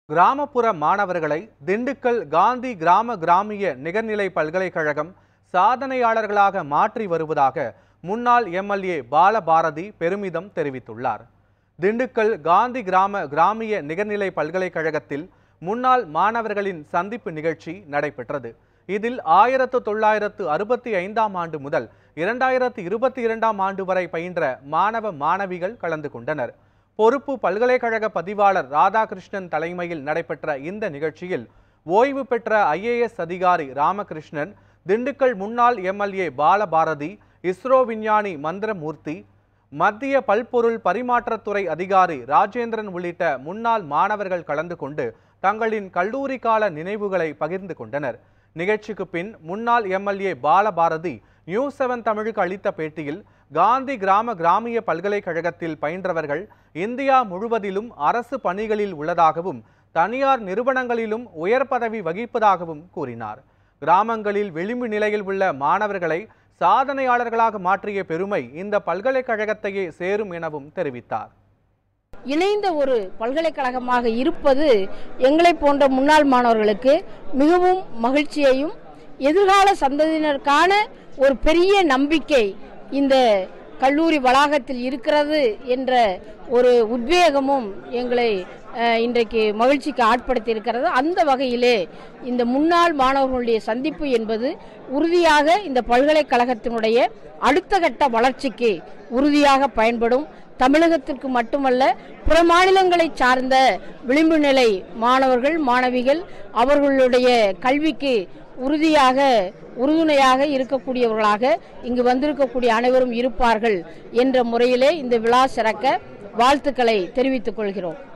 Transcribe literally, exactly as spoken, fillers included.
கிராமப்புற மாணவர்களை திண்டுக்கல் காந்தி கிராம கிராமிய நிகர்நிலை பல்கலைக்கழகம் சாதனையாளர்களாக மாற்றி வருவதாக முன்னாள் எம்எல்ஏ பாலபாரதி பெருமிதம் தெரிவித்துள்ளார். திண்டுக்கல் காந்தி கிராம கிராமிய நிகர்நிலை பல்கலைக்கழகத்தில் முன்னாள் மாணவர்களின் சந்திப்பு நிகழ்ச்சி நடைபெற்றது. இதில் ஆயிரத்து தொள்ளாயிரத்து அறுபத்தி ஐந்தாம் ஆண்டு முதல் இரண்டாயிரத்து இருபத்தி இரண்டாம் ஆண்டு வரை பயின்ற மாணவ மாணவிகள் கலந்து கொண்டனர். பொறுப்பு பல்கலைக்கழக பதிவாளர் ராதாகிருஷ்ணன் தலைமையில் நடைபெற்ற இந்த நிகழ்ச்சியில் ஓய்வு பெற்ற ஐஏஎஸ் அதிகாரி ராமகிருஷ்ணன், திண்டுக்கல் முன்னாள் எம்எல்ஏ பாலபாரதி, இஸ்ரோ விஞ்ஞானி மந்திரமூர்த்தி, மத்திய பல்பொருள் பரிமாற்றத்துறை அதிகாரி ராஜேந்திரன் உள்ளிட்ட முன்னாள் மாணவர்கள் கலந்து கொண்டு தங்களின் கல்லூரி கால நினைவுகளை பகிர்ந்து கொண்டனர். நிகழ்ச்சிக்கு பின் முன்னாள் எம்எல்ஏ பாலபாரதி நியூஸ் செவன் தமிழுக்கு அளித்த பேட்டியில், காந்தி கிராம கிராமிய பல்கலைக்கழகத்தில் பயின்றவர்கள் இந்தியா முழுவதிலும் அரசு பணிகளில் உள்ளதாகவும் தனியார் நிறுவனங்களிலும் உயர் பதவி வகிப்பதாகவும் கூறினார். கிராமங்களில் விளிம்பு நிலையில் உள்ள மாணவர்களை சாதனையாளர்களாக மாற்றிய பெருமை இந்த பல்கலைக்கழகத்தையே சேரும் எனவும் தெரிவித்தார். இணைந்த ஒரு பல்கலைக்கழகமாக இருப்பது எங்களை போன்ற முன்னாள் மாணவர்களுக்கு மிகவும் மகிழ்ச்சியையும் எதிர்கால சந்ததியினருக்கான ஒரு பெரிய நம்பிக்கை இந்த கல்லூரி வளாகத்தில் இருக்கிறது என்ற ஒரு உத்வேகமும் எங்களை இன்றைக்கு மகிழ்ச்சிக்கு ஆட்படுத்தி இருக்கிறது. அந்த வகையிலே இந்த முன்னாள் மாணவர்களுடைய சந்திப்பு என்பது உறுதியாக இந்த பல்கலைக்கழகத்தினுடைய அடுத்த கட்ட வளர்ச்சிக்கு உறுதியாக பயன்படும். தமிழகத்திற்கு மட்டுமல்ல, பிற மாநிலங்களை சார்ந்த விளிம்பு நிலை மாணவர்கள் மாணவிகள் அவர்களுடைய கல்விக்கு உறுதியாக உறுதுணையாக இருக்கக்கூடியவர்களாக இங்கு வந்திருக்கக்கூடிய அனைவரும் இருப்பார்கள் என்ற முறையிலே இந்த விழா சிறக்க வாழ்த்துக்களை தெரிவித்துக் கொள்கிறோம்.